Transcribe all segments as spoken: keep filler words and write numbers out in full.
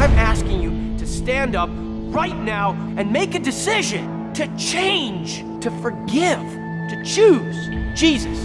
I'm asking you to stand up right now and make a decision to change, to forgive, to choose Jesus.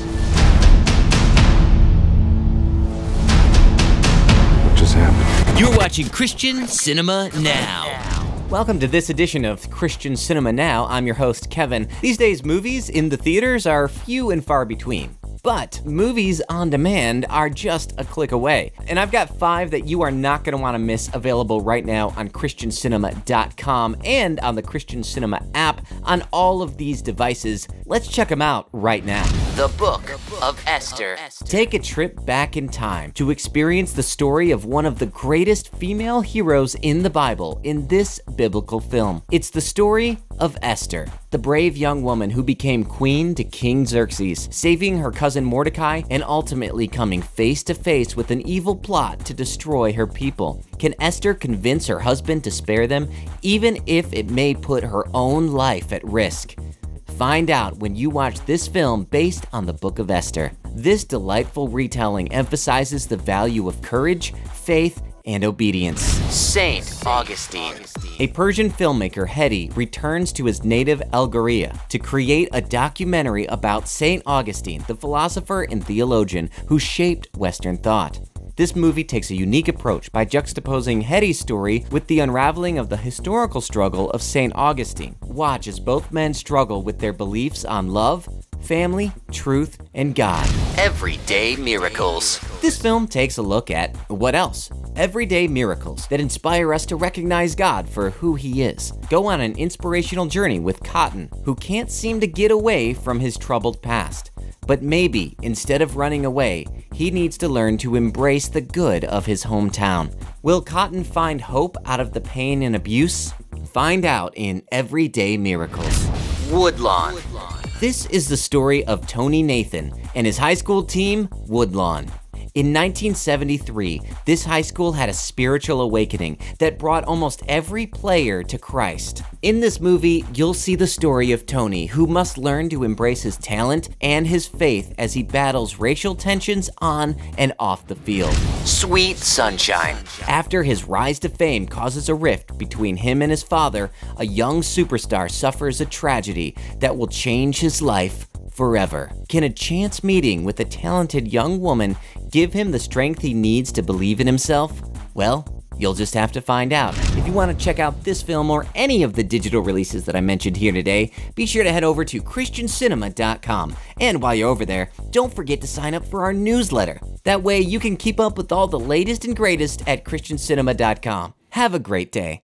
What just happened? You're watching Christian Cinema Now. Welcome to this edition of Christian Cinema Now. I'm your host, Kevin. These days, movies in the theaters are few and far between. But movies on demand are just a click away. And I've got five that you are not going to want to miss available right now on Christian Cinema dot com and on the Christian Cinema app on all of these devices. Let's check them out right now. The Book of Esther. Take a trip back in time to experience the story of one of the greatest female heroes in the Bible in this biblical film. It's the story of Esther, the brave young woman who became queen to King Xerxes, saving her cousin Mordecai and ultimately coming face to face with an evil plot to destroy her people. Can Esther convince her husband to spare them, even if it may put her own life at risk? Find out when you watch this film based on the Book of Esther. This delightful retelling emphasizes the value of courage, faith, and obedience. Saint Augustine. A Persian filmmaker, Hedi, returns to his native Algeria to create a documentary about Saint Augustine, the philosopher and theologian who shaped Western thought. This movie takes a unique approach by juxtaposing Hedi's story with the unraveling of the historical struggle of Saint Augustine. Watch as both men struggle with their beliefs on love, family, truth, and God. Everyday miracles. This film takes a look at, what else? Everyday miracles that inspire us to recognize God for who He is. Go on an inspirational journey with Cotton, who can't seem to get away from his troubled past. But maybe, instead of running away, he needs to learn to embrace the good of his hometown. Will Cotton find hope out of the pain and abuse? Find out in Everyday Miracles. Woodlawn. This is the story of Tony Nathan and his high school team, Woodlawn. In nineteen seventy-three, this high school had a spiritual awakening that brought almost every player to Christ. In this movie, you'll see the story of Tony, who must learn to embrace his talent and his faith as he battles racial tensions on and off the field. Sweet Sunshine. After his rise to fame causes a rift between him and his father, a young superstar suffers a tragedy that will change his life forever. Can a chance meeting with a talented young woman give him the strength he needs to believe in himself? Well, you'll just have to find out. If you want to check out this film or any of the digital releases that I mentioned here today, be sure to head over to Christian Cinema dot com. And while you're over there, don't forget to sign up for our newsletter. That way you can keep up with all the latest and greatest at Christian Cinema dot com. Have a great day.